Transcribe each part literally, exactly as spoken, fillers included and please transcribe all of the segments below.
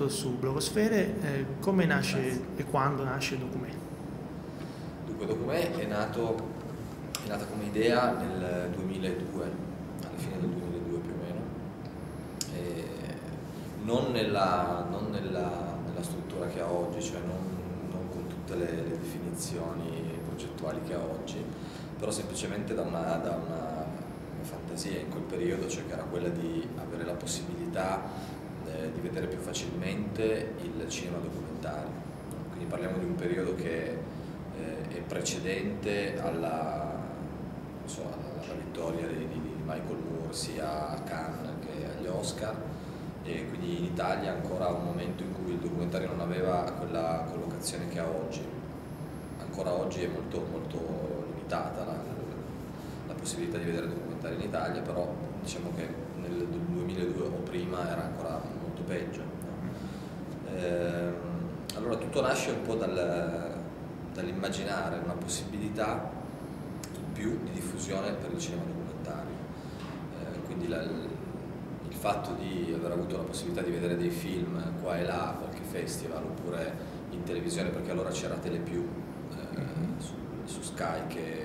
progetto su Blogosfere, eh, come nasce Grazie. e quando nasce Documè? Dunque Documè è nato, è nata come idea nel duemiladue, alla fine del duemiladue più o meno, e non, nella, non nella, nella struttura che ha oggi, cioè non, non con tutte le, le definizioni progettuali che ha oggi, però semplicemente da una, da una fantasia in quel periodo, cioè che era quella di avere la possibilità eh, di vedere più facilmente il cinema documentario. Quindi parliamo di un periodo che eh, è precedente alla, so, alla vittoria di, di, di Michael Moore sia a Cannes che agli Oscar, e quindi in Italia ancora un momento in cui il documentario non aveva quella collocazione che ha oggi. Ancora oggi è molto, molto limitata la, la possibilità di vedere documentari in Italia, però diciamo che nel duemiladue o prima era ancora molto peggio. No? Ehm, allora tutto nasce un po' dal, dall'immaginare una possibilità in più di diffusione per il cinema documentario. Eh, quindi la, il fatto di aver avuto la possibilità di vedere dei film qua e là, qualche festival, oppure in televisione, perché allora c'era Telepiù eh, su, su Sky che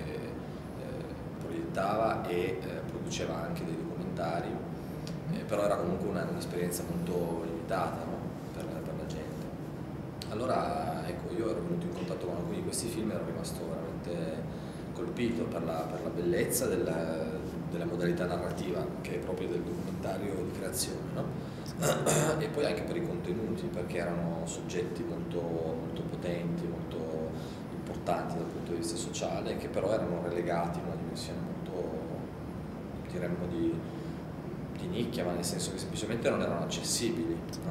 proiettava e eh, produceva anche dei documentari, eh, però era comunque un'esperienza molto limitata, no? per, per la gente. Allora ecco, io ero venuto in contatto con alcuni di questi film e ero rimasto veramente colpito per la, per la bellezza della, della modalità narrativa che è proprio del documentario di creazione, no? E poi anche per i contenuti, perché erano soggetti molto, molto potenti, molto importanti dal punto di vista sociale, che però erano relegati in una dimensione molto, diremmo, di, di nicchia, ma nel senso che semplicemente non erano accessibili. No?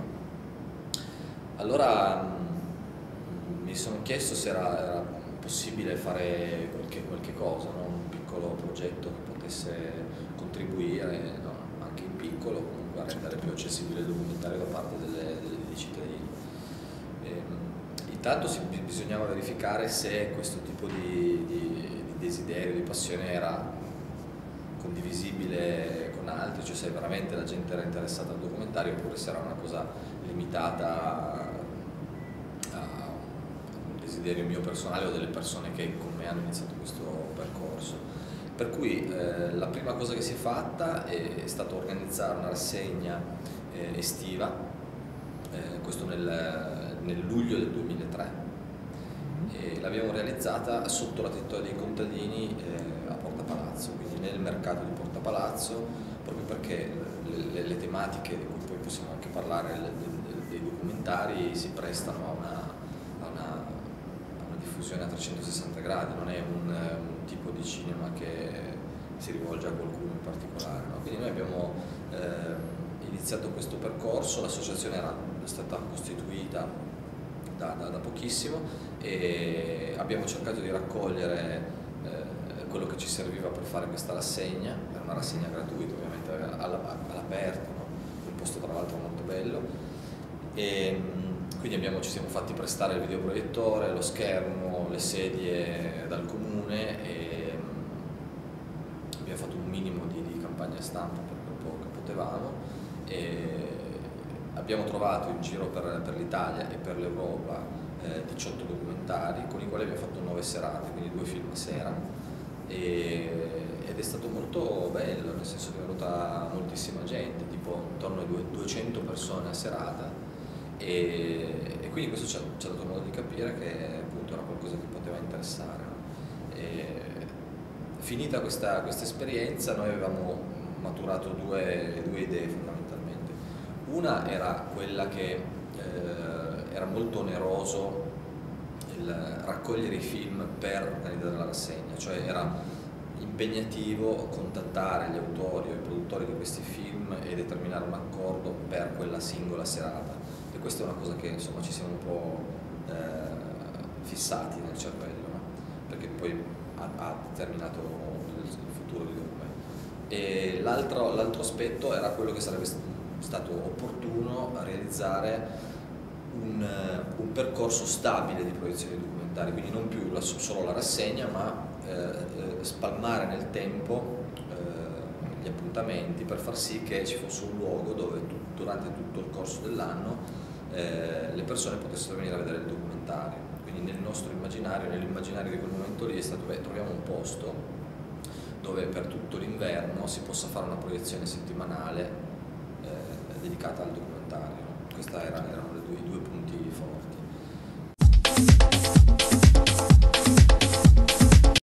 Allora mh, mi sono chiesto se era, era possibile fare qualche, qualche cosa, no? Un piccolo progetto che potesse contribuire, no? Anche in piccolo, comunque a rendere più accessibile il documentario da parte delle, delle, dei cittadini. Intanto bisognava verificare se questo tipo di, di, di desiderio, di passione era condivisibile con altri, cioè se veramente la gente era interessata al documentario oppure se era una cosa limitata a un desiderio mio personale o delle persone che con me hanno iniziato questo percorso. Per cui eh, la prima cosa che si è fatta è, è stata organizzare una rassegna eh, estiva, eh, questo nel nel luglio del duemilatré, e l'abbiamo realizzata sotto la tettoia dei contadini eh, a Porta Palazzo, quindi nel mercato di Porta Palazzo, proprio perché le, le, le tematiche di cui poi possiamo anche parlare, le, le, dei documentari, si prestano a una, a, una, a una diffusione a trecentosessanta gradi, non è un, un tipo di cinema che si rivolge a qualcuno in particolare. No? Quindi noi abbiamo eh, iniziato questo percorso, l'associazione era stata costituita Da, da, da pochissimo e abbiamo cercato di raccogliere eh, quello che ci serviva per fare questa rassegna. Era una rassegna gratuita, ovviamente all'aperto, no? Un posto tra l'altro molto bello, e quindi abbiamo, ci siamo fatti prestare il videoproiettore, lo schermo, le sedie dal comune e abbiamo fatto un minimo di, di campagna stampa per quel poco che potevamo. E abbiamo trovato in giro per, per l'Italia e per l'Europa eh, diciotto documentari con i quali abbiamo fatto nove serate, quindi due film a sera, e, ed è stato molto bello, nel senso che è venuta moltissima gente, tipo intorno a duecento persone a serata, e, e quindi questo ci ha, ci ha dato modo di capire che appunto era qualcosa che poteva interessare. No? E, finita questa, questa esperienza noi avevamo maturato due, due idee fondamentalmente. Una era quella che eh, era molto oneroso il raccogliere i film per organizzare la rassegna, cioè era impegnativo contattare gli autori o i produttori di questi film e determinare un accordo per quella singola serata, e questa è una cosa che insomma ci siamo un po' eh, fissati nel cervello, no? Perché poi ha, ha determinato il, il futuro di Documè. E l'altro, l'altro aspetto era quello che sarebbe stato opportuno realizzare un, un percorso stabile di proiezioni documentari, quindi non più la, solo la rassegna, ma eh, spalmare nel tempo eh, gli appuntamenti per far sì che ci fosse un luogo dove tu, durante tutto il corso dell'anno eh, le persone potessero venire a vedere il documentario. Quindi nel nostro immaginario, nell'immaginario di quel momento lì è stato, beh, troviamo un posto dove per tutto l'inverno si possa fare una proiezione settimanale eh, dedicata al documentario. Questi erano, erano due, i due punti forti.